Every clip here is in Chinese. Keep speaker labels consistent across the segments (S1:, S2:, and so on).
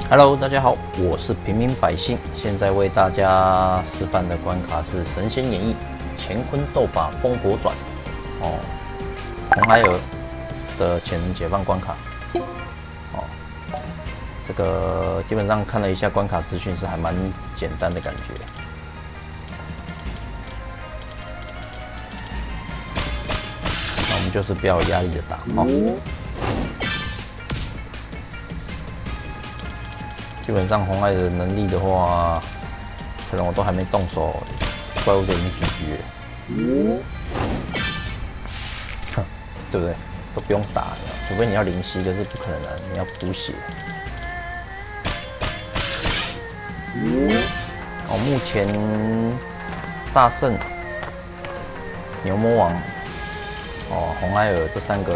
S1: Hello，大家好，我是平民百姓，现在为大家示范的关卡是《神仙演义》乾坤斗法风火转哦，红孩儿的潜能解放关卡哦。这个基本上看了一下关卡资讯，是还蛮简单的感觉。那我们就是不要有压力的打哦。基本上红孩的能力的话，可能我都还没动手，怪物就已经GG了。哼，对不对？都不用打，除非你要灵犀，可是不可能的，你要补血。哦，目前大圣、牛魔王、哦红孩儿这三个。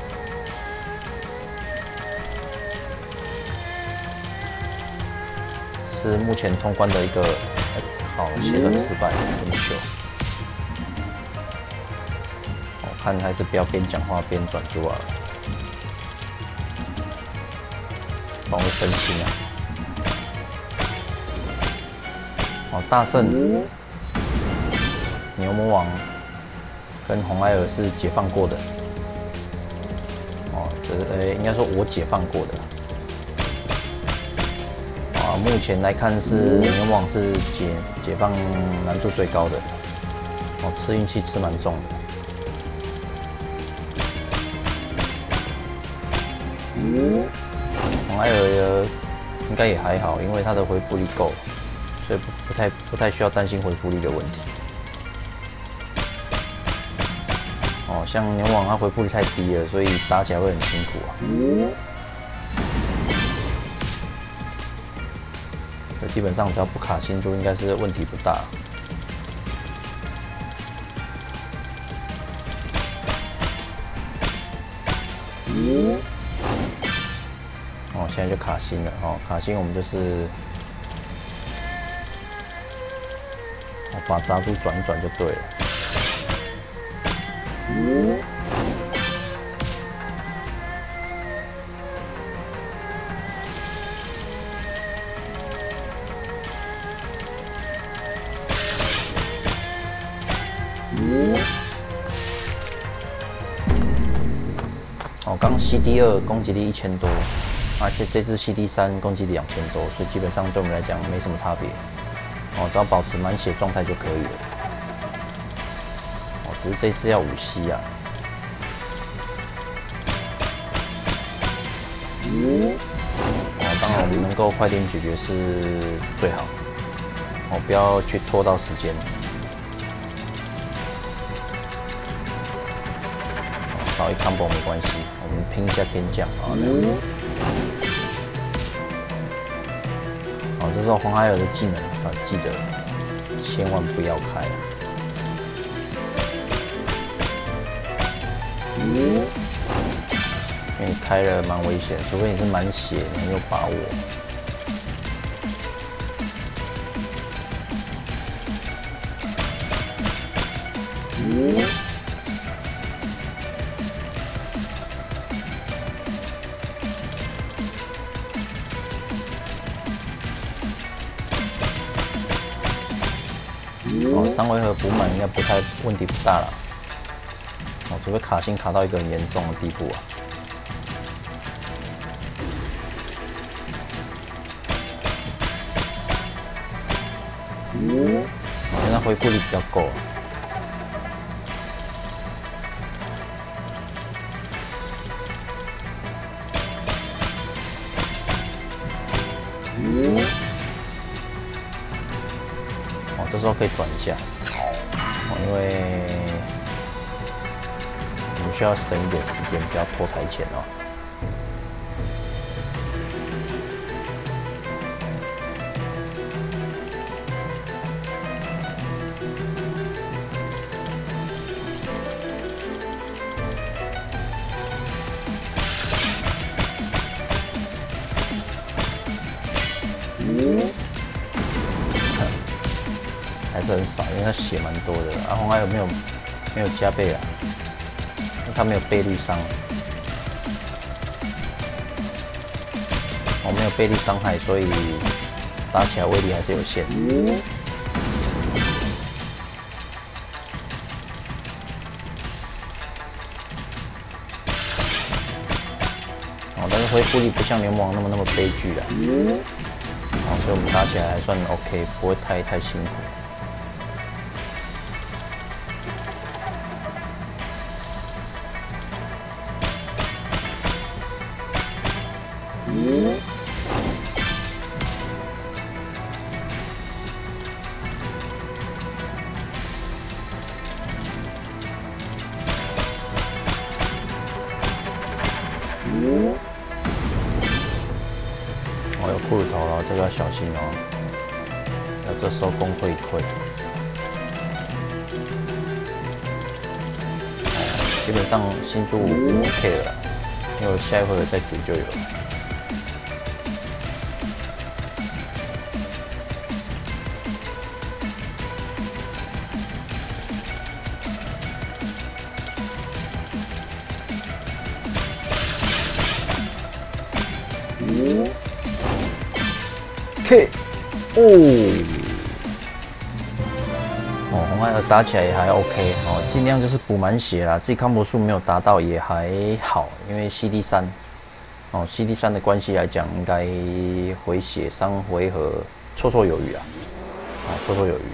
S1: 是目前通关的一个，好血转失败，很糗。我看还是不要边讲话边转就好了，容易分心啊。哦，大圣、牛魔王跟红孩儿是解放过的。哦，这应该说我解放过的。目前来看是牛魔王是解放难度最高的，哦，吃运气吃蛮重的。红孩儿应该也还好，因为他的回复力够，所以不太需要担心回复力的问题。哦，像牛魔王他回复力太低了，所以打起来会很辛苦啊。基本上只要不卡星就应该是问题不大。哦，现在就卡星了哦，卡星我们就是把杂猪转一转就对了。哦，刚 CD2 攻击力1000多，而且这只 CD3 攻击力2000多，所以基本上对我们来讲没什么差别。哦，只要保持满血状态就可以了。哦，只是这只要5C啊。哦，当然我们能够快点解决是最好。哦，不要去拖到时间。少一 combo 没关系，我们拼一下天降啊！哦，这时候红孩儿的技能啊，记得千万不要开啊！因为你开了蛮危险，除非你是满血，你很有把握。哦，3回合补满应该问题不大了。哦，除非卡星卡到一个很严重的地步啊。现在恢复力比较够啊。哦，这时候可以转一下，哦，因为我们需要省一点时间，不要拖台前哦。还是很少，因为他血蛮多的。啊，红孩儿没有加倍啊，因为他没有倍率伤。哦， 哦，没有倍率伤害，所以打起来威力还是有限。哦，但是恢复力不像牛魔王那么悲剧啊。哦，所以我们打起来还算 OK， 不会太辛苦。哦，有骷髅头了，这个要小心哦。这收工会亏。基本上新猪不 OK 了，因为我下一回合再煮就有了。K， 哦，红孩儿打起来也还 OK 哦，尽量就是补满血啦，自己康博数没有达到也还好，因为 CD3 哦 CD3 的关系来讲，应该回血3回合绰绰有余啊，哦绰绰有余。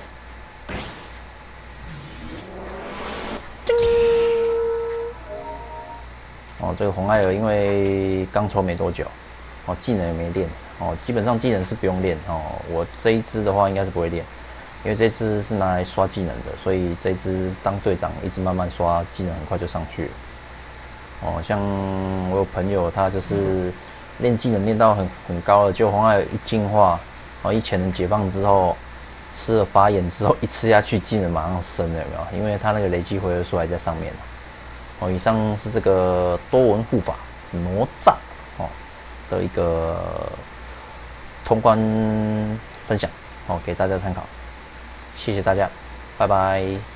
S1: 哦，这个红孩儿因为刚抽没多久，哦技能也没练，哦基本上技能是不用练哦，我这一支的话应该是不会练。因为这支是拿来刷技能的，所以这支当队长一直慢慢刷技能，很快就上去了。哦，像我有朋友，他就是练技能练到很高了，结果红孩儿一进化，然后一潜能解放之后，吃了法眼之后一吃下去，技能马上升了，有没有？因为他那个累积回合数还在上面。哦，以上是这个多文护法哪吒哦的一个通关分享哦，给大家参考。谢谢大家，拜拜。